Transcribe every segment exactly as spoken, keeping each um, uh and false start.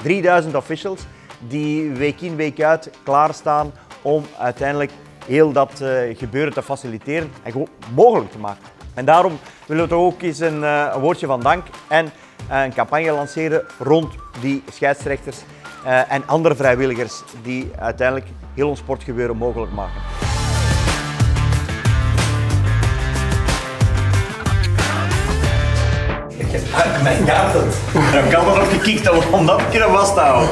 drieduizend officials die week in week uit klaarstaan om uiteindelijk heel dat uh, gebeuren te faciliteren en gewoon mogelijk te maken. En daarom willen we toch ook eens een, uh, een woordje van dank en uh, een campagne lanceren rond die scheidsrechters uh, en andere vrijwilligers die uiteindelijk heel ons sportgebeuren mogelijk maken. Uit mijn gaten. Dan kan er nog gekikt om dat te kunnen vasthouden.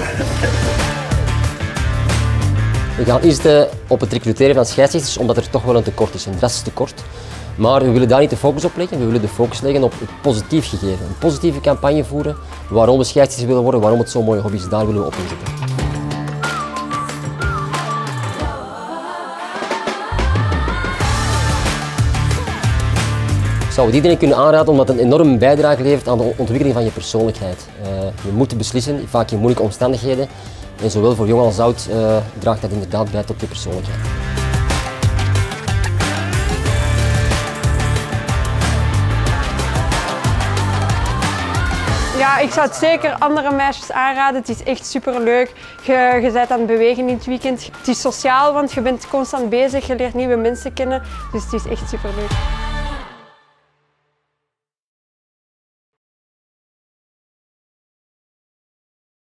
We gaan eerst op het recruteren van scheidsrechters, omdat er toch wel een tekort is, een drastisch tekort. Maar we willen daar niet de focus op leggen, we willen de focus leggen op het positief gegeven. Een positieve campagne voeren, waarom we scheidsrechters willen worden, waarom het zo'n mooie hobby is, daar willen we op inzetten. Ik zou het iedereen kunnen aanraden omdat het een enorme bijdrage levert aan de ontwikkeling van je persoonlijkheid. Uh, je moet beslissen, vaak in moeilijke omstandigheden. En zowel voor jong als oud uh, draagt dat inderdaad bij tot je persoonlijkheid. Ja, ik zou het zeker andere meisjes aanraden. Het is echt superleuk. Je, je bent aan het bewegen in het weekend. Het is sociaal, want je bent constant bezig, je leert nieuwe mensen kennen. Dus het is echt superleuk.